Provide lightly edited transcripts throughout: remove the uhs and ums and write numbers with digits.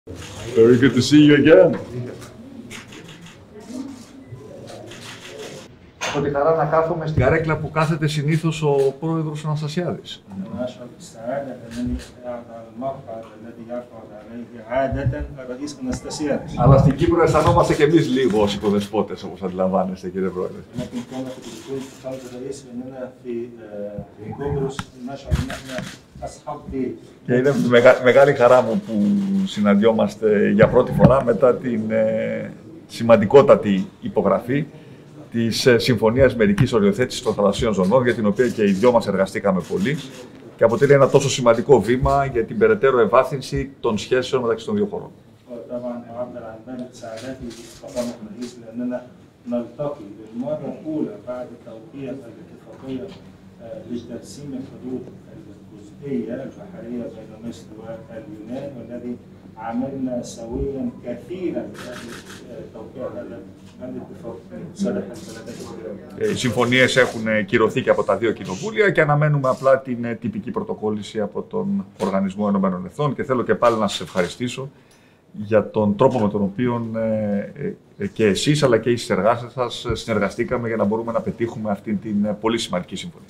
Very good to see you again. Έχω τη χαρά να κάθομαι στην καρέκλα που κάθεται συνήθως ο πρόεδρος Αναστασιάδης. Αλλά στην Κύπρο αισθανόμαστε και εμείς λίγο ως οικοδεσπότες, όπως αντιλαμβάνεστε, κύριε Πρόεδρε. Και είναι μεγάλη χαρά μου που συναντιόμαστε για πρώτη φορά μετά την σημαντικότατη υπογραφή της Συμφωνίας Μερικής Οριοθέτησης των Θαλασσίων Ζωνών, για την οποία και οι δυο μας εργαστήκαμε πολύ και αποτελεί ένα τόσο σημαντικό βήμα για την περαιτέρω ευάθυνση των σχέσεων μεταξύ των δύο χωρών. عملنا سويا كثيرا توقيع هذا الاتفاق لصالح البلدين. Οι συμφωνίες έχουν κυρωθεί και από τα δύο κοινοβούλια και αναμένουμε απλά την τυπική πρωτοκόλληση από τον Οργανισμό Ενωμένων Εθνών και θέλω και πάλι να σας ευχαριστήσω για τον τρόπο με τον οποίο και εσείς αλλά και οι συνεργάτες σας συνεργαστήκαμε για να μπορούμε να πετύχουμε αυτή την πολύ σημαντική συμφωνία.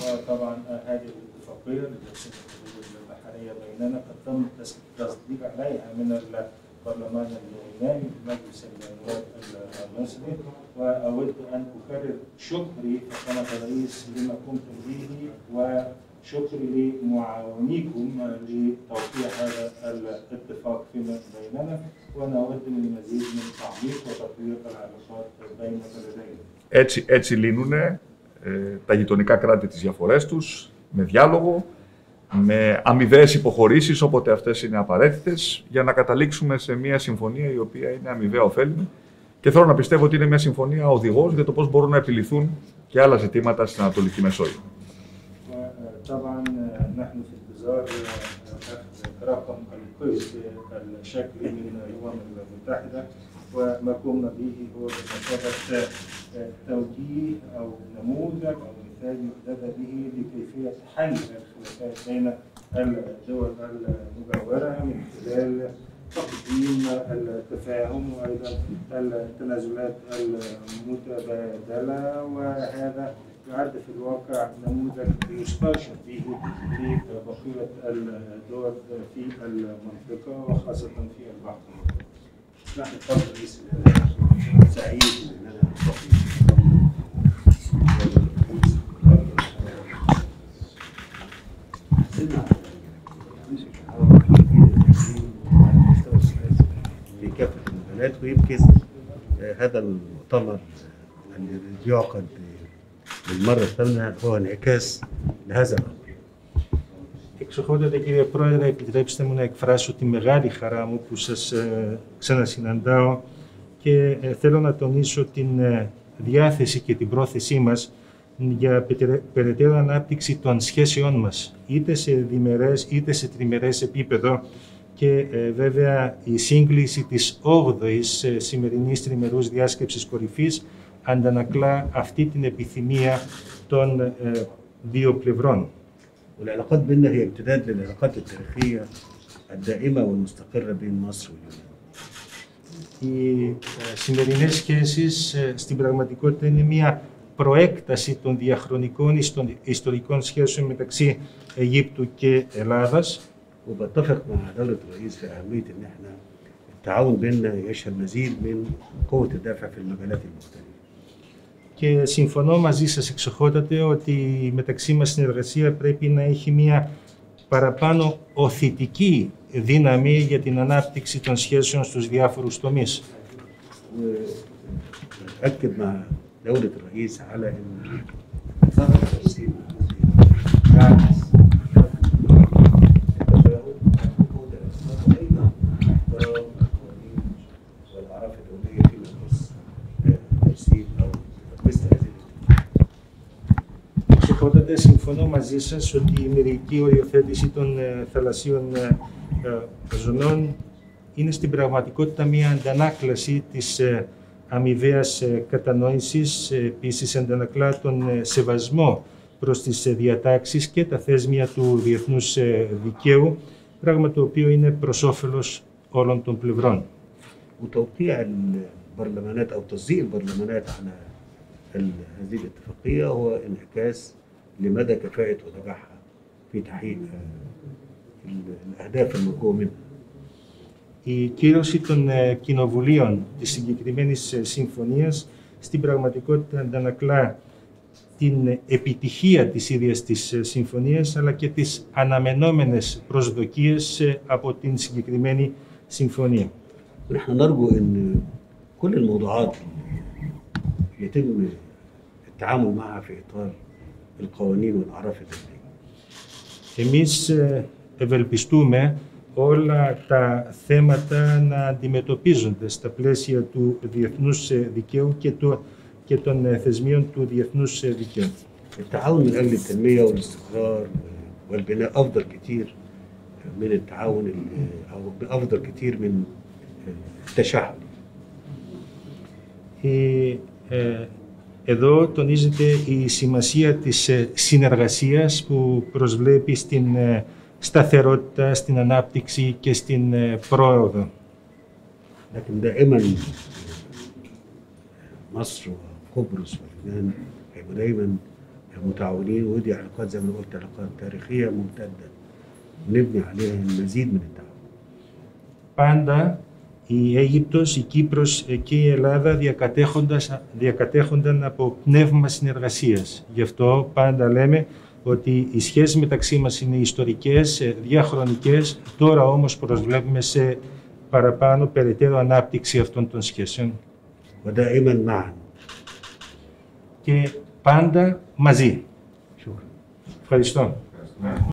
بيننا قد تم التصديق عليها من البرلمان اليوناني مجلس النواب المصري واود ان اكرر شكري فخامه الرئيس لما قمتم به وشكري لمعاونيكم لتوقيع هذا الاتفاق فيما بيننا ونود للمزيد من تعميق وتطوير العلاقات بين البلدين. Έτσι λύνουν τα γειτονικά κράτη τις διαφορές τους με διάλογο, με αμοιβαίες υποχωρήσεις όποτε αυτές είναι απαραίτητες, για να καταλήξουμε σε μια συμφωνία η οποία είναι αμοιβαία ωφέλιμη και θέλω να πιστεύω ότι είναι μια συμφωνία οδηγός για το πώς μπορούν να επιληθούν και άλλα ζητήματα στην Ανατολική Μεσόγειο. وما قمنا به هو بمثابة توجيه أو نموذج أو مثال يهتدى به لكيفية حل الخلافات بين الدول المجاورة من خلال تقديم التفاهم وأيضا التنازلات المتبادلة وهذا يعد في الواقع نموذج يسترشد به في بقية الدول في المنطقة وخاصة في البحر المتوسط. نحن بفضل رئيس سعيد ان انا في كافه المجالات ويمكن هذا المؤتمر الذي يعقد للمره الثامنه هو انعكاس لهذا الامر. Εξοχότατε κύριε Πρόεδρε, επιτρέψτε μου να εκφράσω τη μεγάλη χαρά μου που σας ξανασυναντάω και θέλω να τονίσω την διάθεση και την πρόθεσή μας για περαιτέρω ανάπτυξη των σχέσεών μας, είτε σε διμερές είτε σε τριμερές επίπεδο και βέβαια η σύγκληση της 8ης σημερινής τριμερούς διάσκεψης κορυφής αντανακλά αυτή την επιθυμία των δύο πλευρών. والعلاقات بيننا هي امتداد للعلاقات التاريخية الدائمة والمستقرة بين مصر واليونان. Οι σημερινές σχέσεις στην πραγματικότητα είναι μια προέκταση των διαχρονικών ιστορικών σχέσεων μεταξύ Αιγύπτου και Ελλάδας. وبتفق مع دولة الرئيس في أهمية إن احنا التعاون بيننا يشهد مزيد من قوة الدافع في المجالات المختلفة. Και συμφωνώ μαζί σας εξοχότατε ότι η μεταξύ μας συνεργασία πρέπει να έχει μια παραπάνω οθητική δύναμη για την ανάπτυξη των σχέσεων στους διάφορους τομείς. أكد مع دولة الرئيس على إن Εξοχότατε, συμφωνώ μαζί σας ότι η μερική οριοθέτηση των θαλασσίων ζωνών είναι στην πραγματικότητα μια αντανάκλαση της αμοιβαίας κατανόησης, επίσης αντανακλά τον σεβασμό προς τις διατάξεις και τα θέσμια του διεθνούς δικαίου, πράγμα το οποίο είναι προς όφελος όλων των πλευρών. وتوقيع البرلمانات أو تصديق البرلمانات على هذه الاتفاقية هو انعكاس لمدى كفاءة ونجاحها في تحقيق الأهداف المرجوة منها. Η κύρωση των κοινοβουλίων της συγκεκριμένης συμφωνίας στην πραγματικότητα αντανακλά την επιτυχία της ίδιας της συμφωνίας, αλλά και τις αναμενόμενες προσδοκίες από την συγκεκριμένη συμφωνία. نحن نرجو أن كل الموضوعات يتم التعامل معها في إطار القوانين والأعراف الدولية. Εμείς ευελπιστούμε όλα τα θέματα να αντιμετωπίζονται στα πλαίσια του διεθνούς δικαίου και των θεσμίων του διεθνούς δικαίου. التعاون من أجل التنمية والاستقرار والبناء أفضل كتير من التعاون أو أفضل كتير من التشعب. Εδώ τονίζεται η σημασία της συνεργασίας που προσβλέπει στην σταθερότητα, στην ανάπτυξη και στην πρόοδο. لكن دائما مصر وقبرص ولبنان هيبقوا دايما متعاونين، ودي علاقات زي ما قلت علاقات تاريخية ممتدة نبني عليها المزيد من التعاون. Πάντα η Αίγυπτος, η Κύπρος και η Ελλάδα διακατέχονταν από πνεύμα συνεργασίας. Γι' αυτό πάντα λέμε ότι οι σχέσεις μεταξύ μας είναι ιστορικές, διαχρονικές, τώρα όμως προσβλέπουμε σε παραπάνω περαιτέρω ανάπτυξη αυτών των σχέσεων. Και πάντα μαζί. Ευχαριστώ.